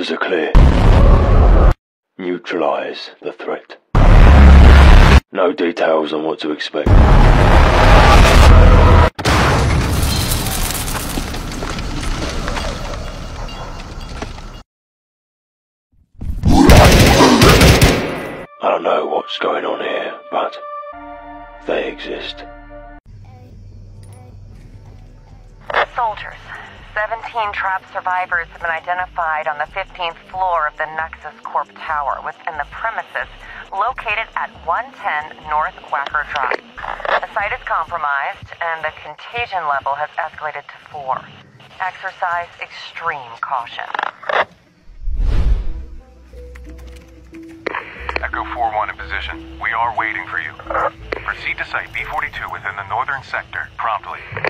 Orders are clear. Neutralize the threat. No details on what to expect. I don't know what's going on here, but they exist. Soldiers. 17 trapped survivors have been identified on the 15th floor of the Nexus Corp Tower within the premises located at 110 North Wacker Drive. The site is compromised and the contagion level has escalated to 4. Exercise extreme caution. Echo 4-1 in position. We are waiting for you. Proceed to Site B-42 within the northern sector, promptly.